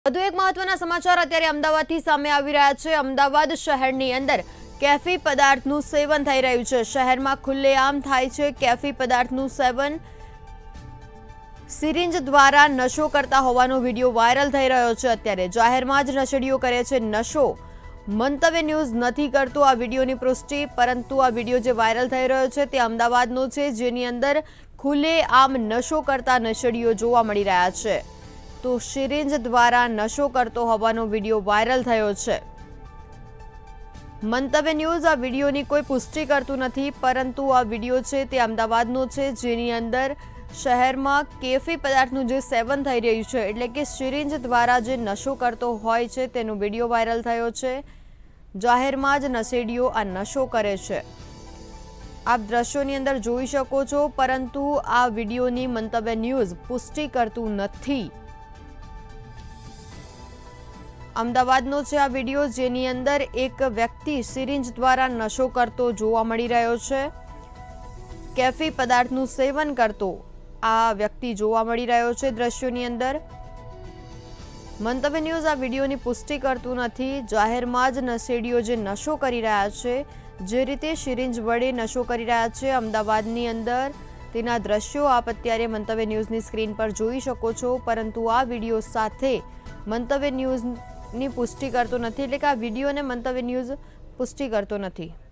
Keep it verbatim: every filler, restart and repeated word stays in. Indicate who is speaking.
Speaker 1: વધુ એક મહત્વના સમાચાર અત્યારે અમદાવાદથી સામે આવી રહ્યા છે। અમદાવાદ શહેરની અંદર કેફી પદાર્થનું સેવન થઈ રહ્યું છે। શહેરમાં ખુલ્લેઆમ થાય છે કેફી પદાર્થનું સેવન। સિરિંજ દ્વારા નશો કરતા હોવાનો વિડિયો વાયરલ થઈ રહ્યો છે। અત્યારે જાહેરમાં જ નશેડીઓ કરે છે નશો। મંતવ્ય ન્યૂઝ નથી કરતો આ વિડિયોની પુષ્ટિ, પરંતુ આ વિડિયો જે વાયરલ થઈ રહ્યો છે તે અમદાવાદનો છે, જેની અંદર ખુલ્લેઆમ નશો કરતા નશેડીઓ જોવા મળી રહ્યા છે। તો સિરિંજ દ્વારા નશો કરતો હોવાનો વિડિયો વાયરલ થયો છે। મંતવ્ય ન્યૂઝ આ વિડિયોની કોઈ પુષ્ટિ કરતું નથી, પરંતુ આ વિડિયો છે તે અમદાવાદનો છે, જેની અંદર શહેરમાં કેફી પદાર્થનું જે સેવન થઈ રહ્યું છે, એટલે કે સિરિંજ દ્વારા જે નશો કરતો હોય છે તેનો વિડિયો વાયરલ થયો છે। જાહેરમાં જ નશેડીઓ આ નશો કરે છે। આપ દ્રશ્યોની અંદર જોઈ શકો છો, પરંતુ આ વિડિયોની મંતવ્ય ન્યૂઝ પુષ્ટિ કરતું નથી। અમદાવાદનો છે આ વિડિયો, જેની અંદર એક વ્યક્તિ સિરિંજ દ્વારા નશો કરતો જોવા મળી રહ્યો છે। કેફી પદાર્થનું સેવન કરતો આ વ્યક્તિ જોવા મળી રહ્યો છે દ્રશ્યોની અંદર। મંતવ્ય ન્યૂઝ આ વિડિયોની પુષ્ટિ કરતું નથી। જાહેરમાં જ નશેડીઓ જે નશો કરી રહ્યા છે, જે રીતે સિરિંજ વડે નશો કરી રહ્યા છે અમદાવાદની અંદર, તેના દ્રશ્યો આપ અત્યારે મંતવ્ય ન્યૂઝની સ્ક્રીન પર જોઈ શકો છો, પરંતુ આ વિડિયો સાથે મંતવ્ય ન્યૂઝ ની પુષ્ટિ કરતો નથી, એટલે કે આ વિડિયોને મંતવ્ય ન્યૂઝ પુષ્ટિ કરતો નથી।